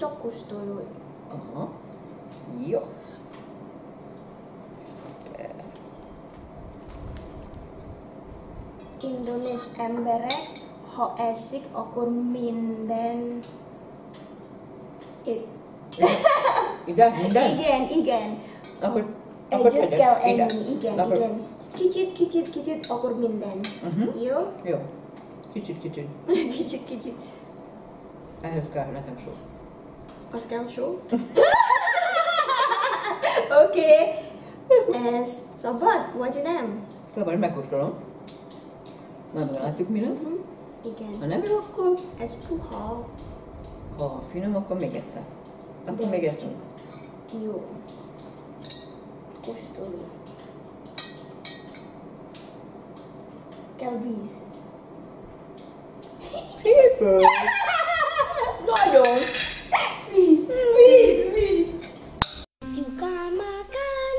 Cokus dulu. Iya. Indonesia emberek ho esik okur minden it. Igen. Igen. Ejut kel igen. Kicit okur minden. Yo. Kicsit. Kicit. Ehhez kell nekem sok. Az kell show. Oké. Szabad? What's your name? Szabad, megkóstolom. Már meglátjuk, mi lesz. Igen. Ha nem jó, akkor Ez puha. ha finom, akkor még egyszer. Akkor még eszünk. Jó. Kóstoljuk. Kell víz. Szépen! Nagyon! Víz. Suka makan.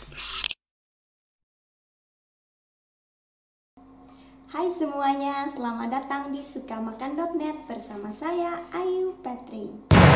Hai semuanya, selamat datang di sukamakan.net bersama saya Ayu Petri.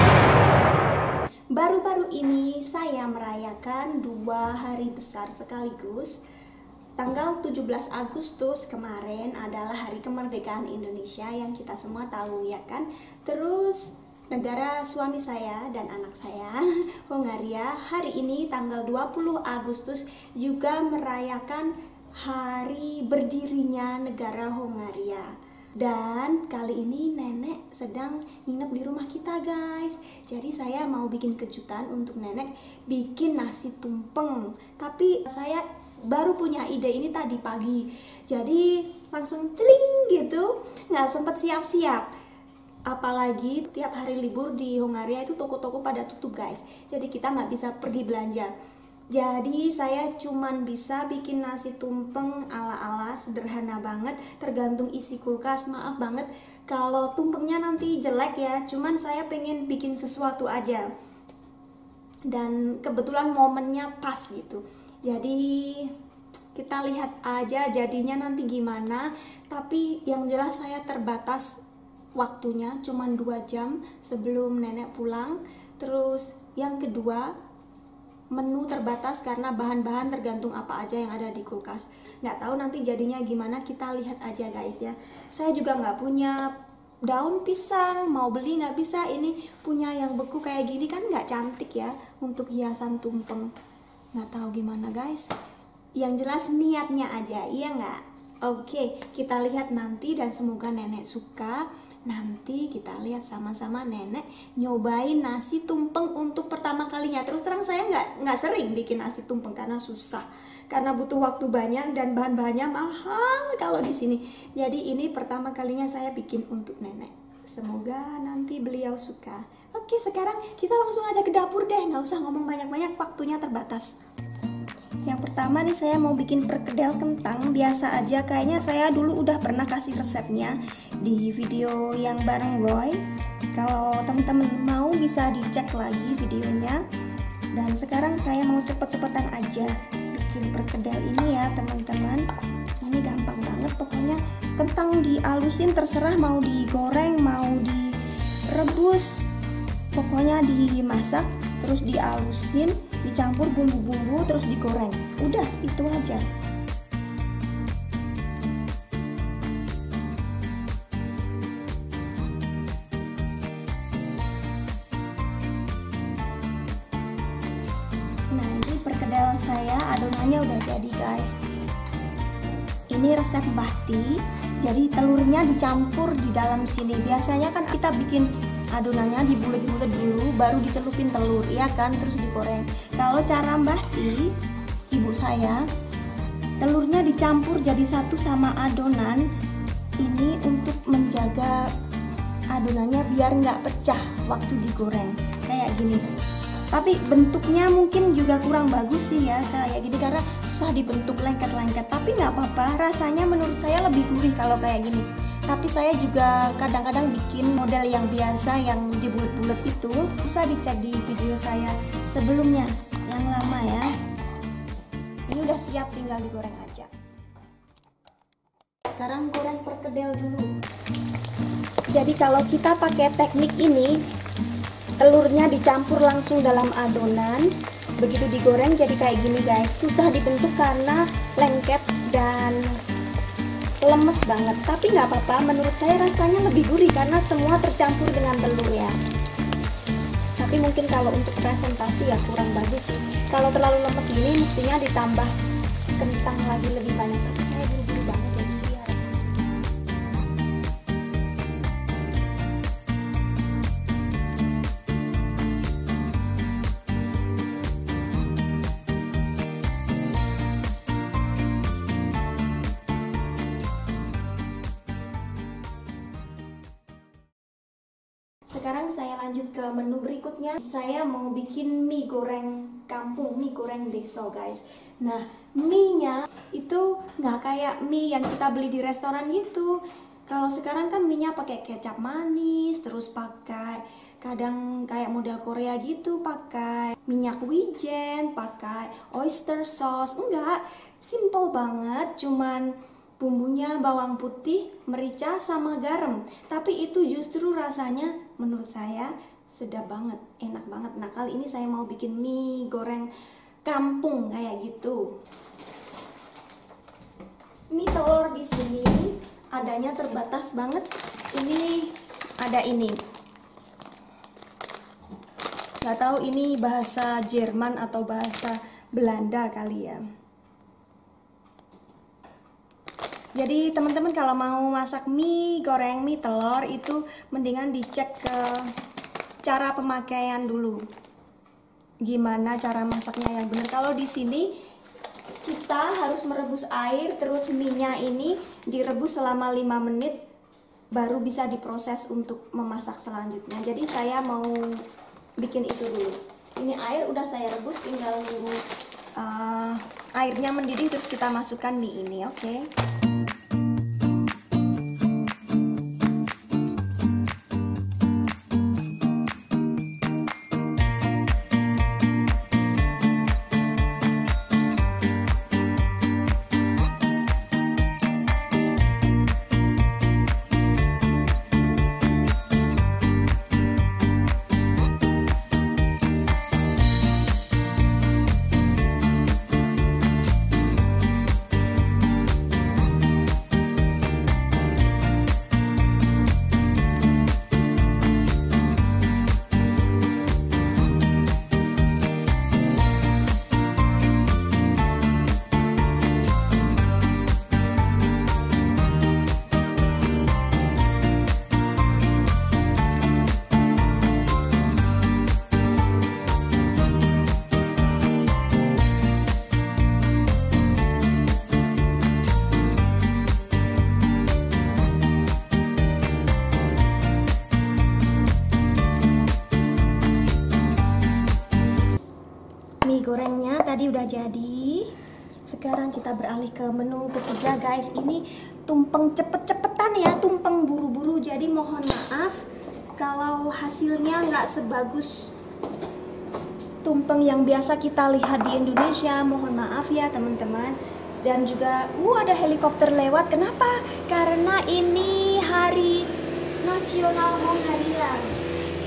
Baru-baru ini saya merayakan 2 hari besar sekaligus. Tanggal 17 Agustus kemarin adalah hari kemerdekaan Indonesia yang kita semua tahu ya kan. Terus negara suami saya dan anak saya, Hongaria, hari ini tanggal 20 Agustus juga merayakan hari berdirinya negara Hongaria. Dan kali ini nenek sedang nginep di rumah kita guys. Jadi saya mau bikin kejutan untuk nenek, bikin nasi tumpeng. Tapi saya baru punya ide ini tadi pagi. Jadi langsung celing gitu, nggak sempet siap-siap. Apalagi tiap hari libur di Hongaria itu toko-toko pada tutup guys. Jadi kita nggak bisa pergi belanja. Jadi saya cuman bisa bikin nasi tumpeng ala-ala sederhana banget, tergantung isi kulkas. Maaf banget kalau tumpengnya nanti jelek ya, cuman saya pengen bikin sesuatu aja. Dan kebetulan momennya pas gitu. Jadi kita lihat aja jadinya nanti gimana. Tapi yang jelas saya terbatas waktunya, cuman 2 jam sebelum nenek pulang. Terus yang kedua, menu terbatas karena bahan-bahan tergantung apa aja yang ada di kulkas. Nggak tahu nanti jadinya gimana, kita lihat aja guys ya. Saya juga nggak punya daun pisang, mau beli nggak bisa. Ini punya yang beku kayak gini kan nggak cantik ya untuk hiasan tumpeng. Nggak tahu gimana guys. Yang jelas niatnya aja, iya nggak? Oke, kita lihat nanti dan semoga nenek suka. Nanti kita lihat sama-sama nenek nyobain nasi tumpeng untuk pertama kalinya. Terus terang saya nggak sering bikin nasi tumpeng karena susah, karena butuh waktu banyak dan bahan-bahannya mahal kalau di sini. Jadi ini pertama kalinya saya bikin untuk nenek. Semoga nanti beliau suka. Oke, sekarang kita langsung aja ke dapur deh, nggak usah ngomong banyak-banyak, waktunya terbatas. Yang pertama nih saya mau bikin perkedel kentang biasa aja. Kayaknya saya dulu udah pernah kasih resepnya di video yang bareng Roy. Kalau teman-teman mau bisa dicek lagi videonya. Dan sekarang saya mau cepet-cepetan aja bikin perkedel ini ya teman-teman. Ini gampang banget, pokoknya kentang dialusin, terserah mau digoreng mau direbus, pokoknya dimasak terus dialusin, dicampur bumbu-bumbu terus digoreng. Udah itu aja. Nah, ini perkedel saya, adonannya udah jadi guys. Ini resep Mbah Ti. Jadi telurnya dicampur di dalam sini. Biasanya kan kita bikin adonannya dibulet-bulet dulu, baru dicelupin telur, ya kan, terus digoreng. Kalau cara Mbah Ti, ibu saya, telurnya dicampur jadi satu sama adonan. Ini untuk menjaga adonannya biar nggak pecah waktu digoreng, kayak gini. Tapi bentuknya mungkin juga kurang bagus sih ya kayak gini, karena susah dibentuk lengket-lengket. Tapi nggak apa-apa, rasanya menurut saya lebih gurih kalau kayak gini. Tapi saya juga kadang-kadang bikin model yang biasa yang dibulet-bulet itu. Bisa dicek di video saya sebelumnya yang lama ya. Ini udah siap, tinggal digoreng aja. Sekarang goreng perkedel dulu. Jadi kalau kita pakai teknik ini, telurnya dicampur langsung dalam adonan. Begitu digoreng jadi kayak gini guys. Susah dibentuk karena lengket dan lemes banget. Tapi nggak apa-apa, menurut saya rasanya lebih gurih karena semua tercampur dengan telur ya. Tapi mungkin kalau untuk presentasi ya kurang bagus sih. Kalau terlalu lemes gini mestinya ditambah kentang lagi lebih banyak. Tapi saya buru-buru banget jadi biar. Sekarang saya lanjut ke menu berikutnya. Saya mau bikin mie goreng kampung, mie goreng deso guys. Nah, mie-nya itu nggak kayak mie yang kita beli di restoran gitu. Kalau sekarang kan mie-nya pakai kecap manis, terus pakai kadang kayak model Korea gitu, pakai minyak wijen, pakai oyster sauce. Enggak, simple banget, cuman bumbunya bawang putih, merica, sama garam. Tapi itu justru rasanya menurut saya sedap banget, enak banget. Nah, kali ini saya mau bikin mie goreng kampung kayak gitu. Mie telur di sini adanya terbatas banget. Ini ada ini. Nggak tahu ini bahasa Jerman atau bahasa Belanda kali ya. Jadi teman-teman kalau mau masak mie goreng mie telur itu mendingan dicek ke cara pemakaian dulu. Gimana cara masaknya yang benar. Kalau di sini kita harus merebus air, terus mie-nya ini direbus selama 5 menit baru bisa diproses untuk memasak selanjutnya. Jadi saya mau bikin itu dulu. Ini air udah saya rebus, tinggal nunggu airnya mendidih terus kita masukkan mie ini, oke? Mie gorengnya tadi udah jadi. Sekarang kita beralih ke menu ketiga guys. Ini tumpeng cepet-cepetan ya, tumpeng buru-buru. Jadi mohon maaf kalau hasilnya nggak sebagus tumpeng yang biasa kita lihat di Indonesia. Mohon maaf ya teman-teman. Dan juga ada helikopter lewat. Kenapa? Karena ini hari nasional Hongaria.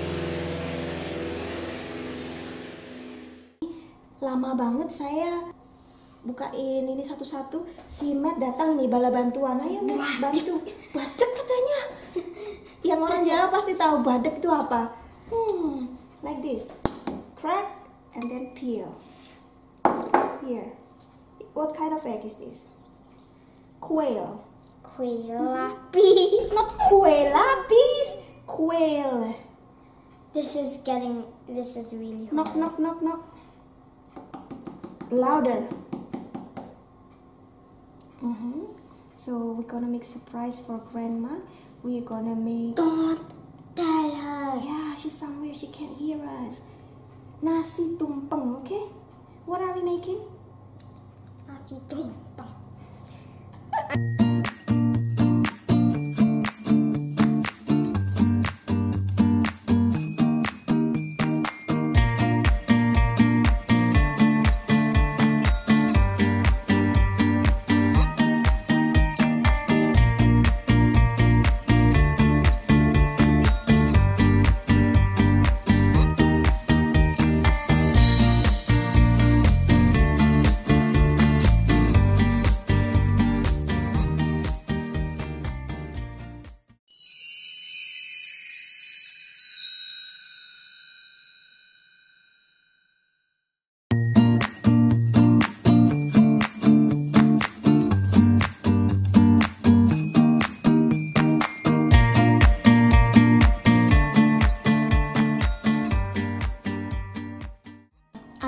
Lama banget saya bukain ini satu-satu. Si Matt datang nih, bala bantuan. Ayo Matt, bantu. Badek katanya. Yang orang Jawa pasti tahu badek itu apa. Like this. Crack and then peel. Here. What kind of egg is this? Quail. Quail lapis. Not quail lapis. Quail. This is really hard. Knock, knock, knock, knock. Louder. So we're gonna make surprise for grandma. We're gonna make. Don't tell her. Yeah, she's somewhere. She can't hear us. Nasi tumpeng, okay? What are we making? Nasi tumpeng.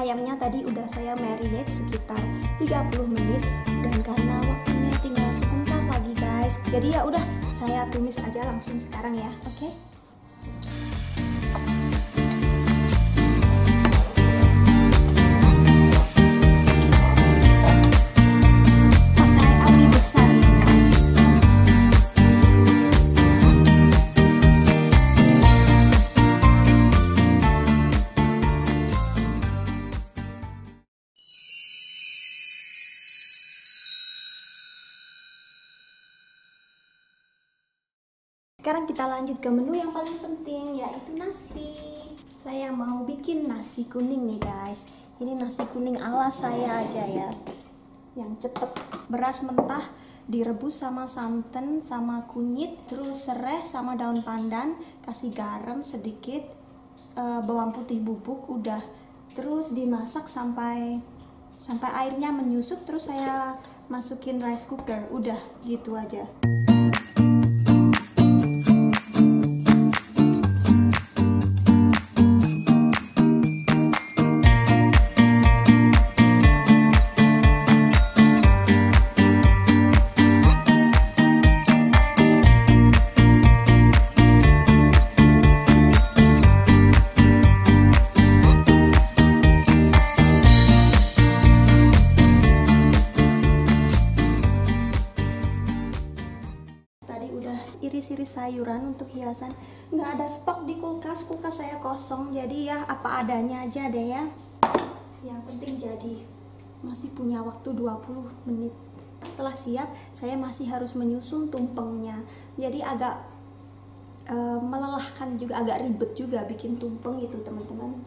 ayamnya tadi udah saya marinate sekitar 30 menit, dan karena waktunya tinggal sebentar lagi guys, jadi ya udah saya tumis aja langsung sekarang ya. Oke. Pakai api besar ya guys. Sekarang kita lanjut ke menu yang paling penting, yaitu nasi. Saya mau bikin nasi kuning nih guys. Ini nasi kuning ala saya aja ya, yang cepet. Beras mentah direbus sama santan sama kunyit, terus serai sama daun pandan, kasih garam sedikit, bawang putih bubuk, udah. Terus dimasak sampai airnya menyusut, terus saya masukin rice cooker, udah gitu aja. Iris-iris sayuran untuk hiasan. Nggak ada stok di kulkas saya kosong, jadi ya apa adanya aja deh ya. Yang penting jadi. Masih punya waktu 20 menit. Setelah siap, saya masih harus menyusun tumpengnya, jadi agak melelahkan juga, agak ribet juga bikin tumpeng itu teman-teman.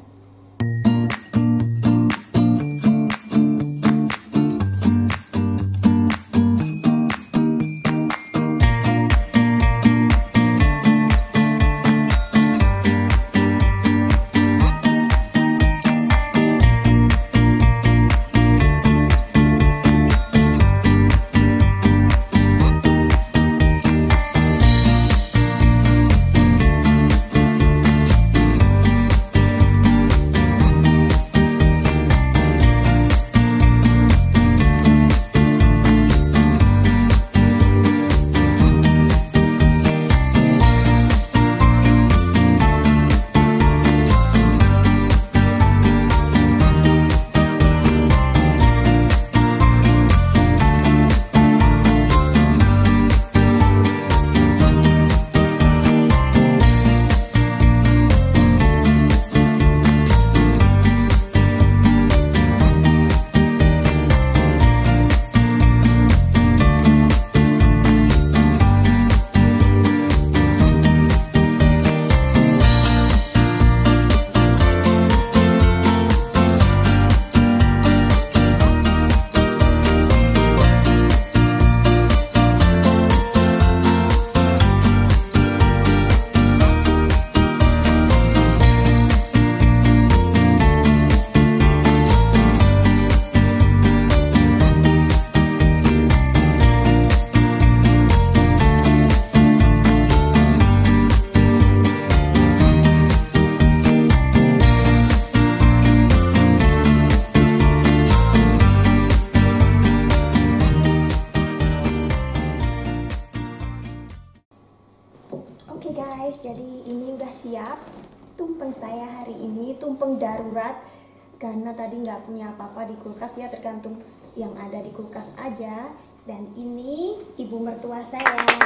Oke guys, jadi ini udah siap tumpeng saya hari ini, tumpeng darurat karena tadi nggak punya apa-apa di kulkas ya, tergantung yang ada di kulkas aja. Dan ini ibu mertua saya,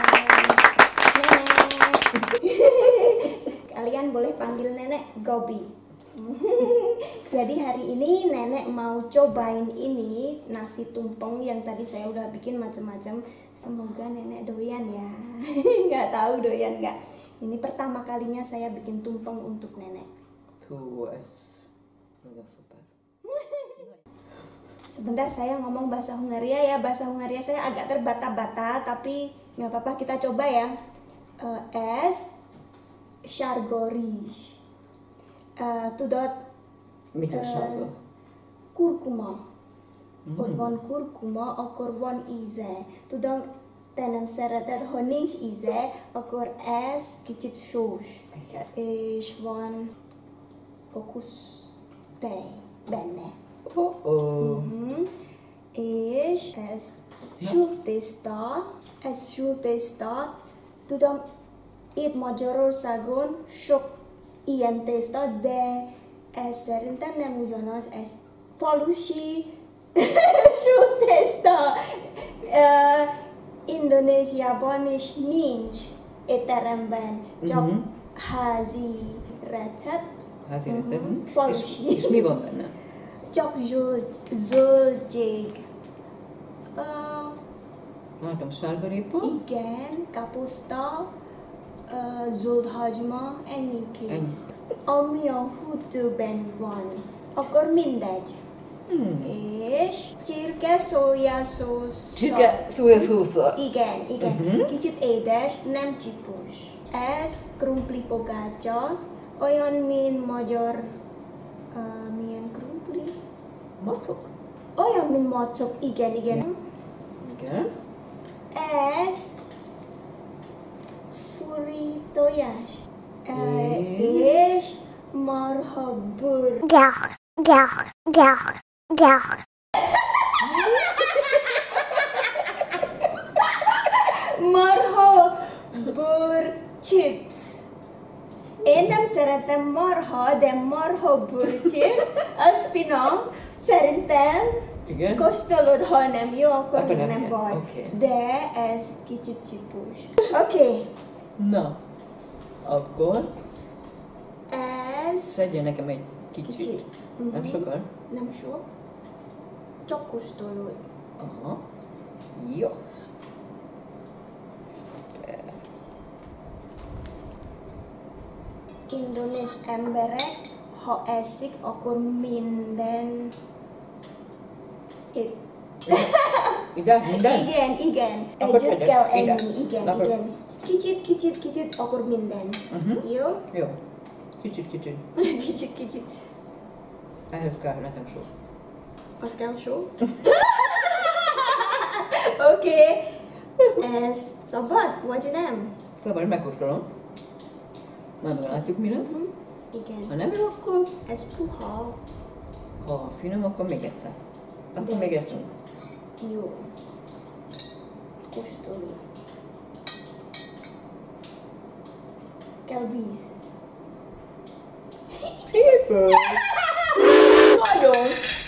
nenek. Kalian boleh panggil nenek Gobi. Jadi hari ini nenek mau cobain ini nasi tumpeng yang tadi saya udah bikin macam-macam. Semoga nenek doyan ya. Nggak tahu doyan nggak. Ini pertama kalinya saya bikin tumpeng untuk nenek. Tuas. Super. Sebentar saya ngomong bahasa Hungaria ya. Bahasa Hungaria saya agak terbata-bata, tapi nggak apa-apa, kita coba ya. Es Shargori. Tudod kurkuma. Ott van kurkuma, akkor van íze. Tudom, te nem szereted, ha nincs íze, akkor ez kicsit sós. És van kokosztej. benne. És ez sültészta, tudom, itt Magyarországon sok ilyen tészta, de ez szerintem nem ugyanaz, ez falusi sültészta. Indonéziában is nincs étteremben, csak házi recept. Házi recept. Falusi. És mi van benne? Csak zöldség. Látom, sárgarépa. Igen, kapuszta, zöld hagyma, ennyi kész. Ennyi. Ami a hűtőben van, akkor mindegy. És csirke szójaszósz. Csirke szójaszósza. Igen. Kicsit édes, nem csípős. Ez krumpli pogácsa, olyan, mint magyar, milyen krumpli? Macok. Olyan, mint macok, igen. Igen. Ez furi tojás. És marha bőr. Gach. Marha bőr chips. Én nem szeretem marha, de marha bőr chips, az finom. Szerintem Igen. kóstolod, ha nem jó, akkor Akkor nem nem kell. baj. Oké. De ez kicsit csípős. Oké. Na, akkor Ez szedjen nekem egy kicsit. Kicsit. Nem sokan? nem sok. Csak kóstolod. Aha. Jó. Indonéz emberek, ha eszik, akkor minden itt. Minden? Igen. Akkor Együtt tegyek. kell Igen. enni. Igen. Akkor- Kicsit, akkor minden. Jó? Jó. Kicsit. Kicsit. Ehhez kell nekem sok. Az kell só? Oké. Ez szabad, vagy nem? Szabad, megkóstolom. Majd meglátjuk, mi lesz. Ha Igen. nem jó, akkor Ez puha. ha finom, akkor még egyszer. Akkor De- még eszünk. Jó. Kóstolod. Kell víz. Szépen! Nagyon!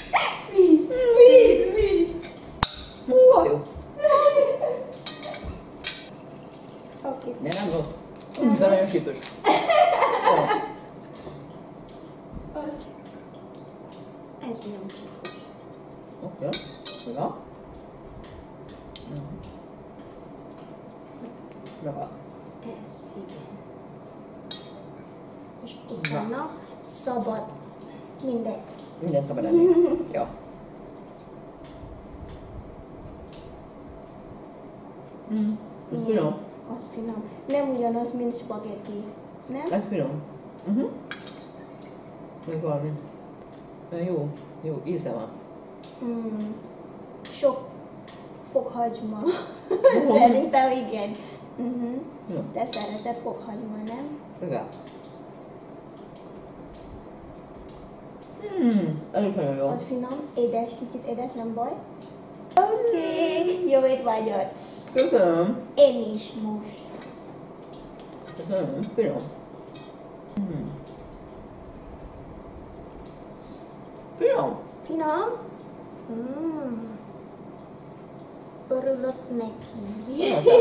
Víz. Jó. Oké. De nem rossz. De nagyon sípős. Az. Ez nem csípős. Oké. Ja. Ja. Ez, igen. És utána szabad minden. Minden szabad enni. Jó. Ez finom. Az finom. Nem ugyanaz, mint spagetti. Nem? Ez finom. Még valami. Jó íze van. Sok fokhagyma. Szerintem igen. Jó. Te szereted fokhagyma, nem? Igen. Ez is nagyon jó. Az finom, édes, kicsit édes, nem baj. Oké, jó étvágyat. Köszönöm. Én is most. Köszönöm. Finom. Finom. Finom? Örülök neki.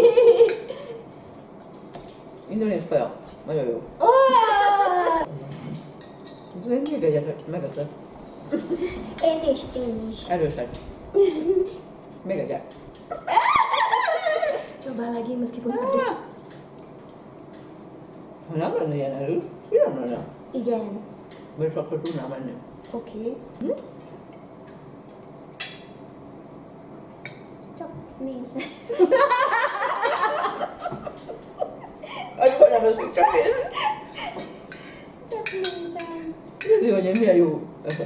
Indonéz kaja. Nagyon jó. Oh! Azért még egyet megeszek. Én is. Erősek. Még egyet. Coba lagi meskipun pedas. Ha nem lenne ilyen erős, finom lenne. Igen. Mert akkor tudnám menni. Oké. Csak nézd. Akkor nem eszik, csak nézd. Csak nézem. Nézd, hogy én milyen jó eszek.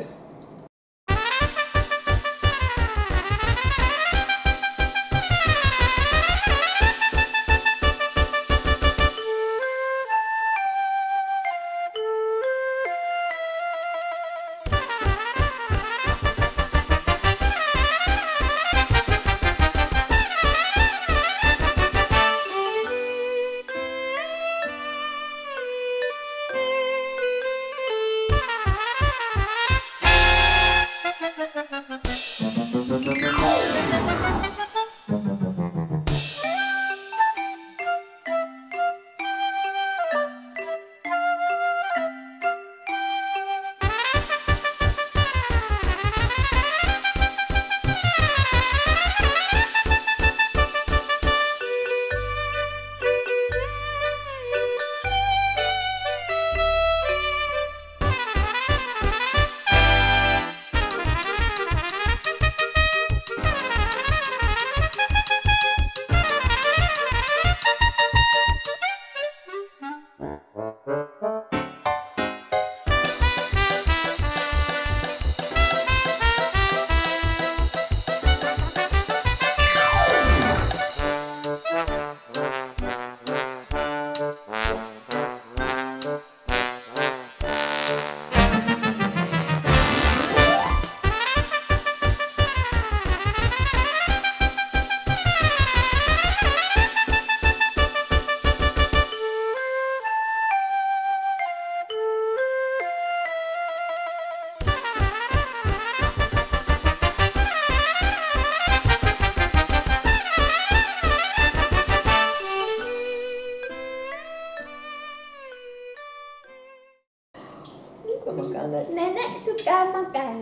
suka makanan. Nenek suka makan.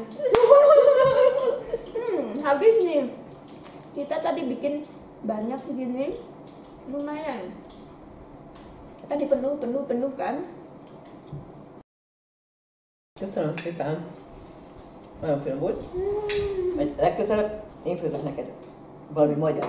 Habis nih. Kita tadi bikin banyak begini, lumayan. Tadi penuh kan? Köszönöm szépen. Nagyon finom volt. Legközelebb én főzök neked valami magyar.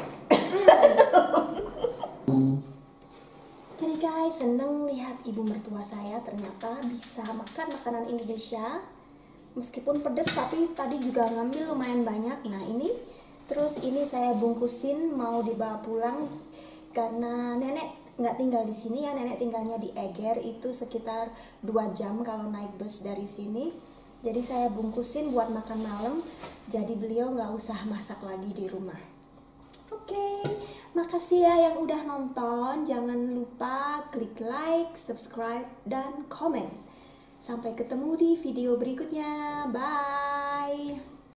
Jadi guys, seneng lihat ibu mertua saya ternyata bisa makan makanan Indonesia. Meskipun pedes tapi tadi juga ngambil lumayan banyak. Nah ini, terus ini saya bungkusin mau dibawa pulang karena nenek nggak tinggal di sini ya, nenek tinggalnya di Eger, itu sekitar 2 jam kalau naik bus dari sini. Jadi saya bungkusin buat makan malam, jadi beliau nggak usah masak lagi di rumah. Oke, makasih ya yang udah nonton. Jangan lupa klik like, subscribe, dan komen. Sampai ketemu di video berikutnya. Bye.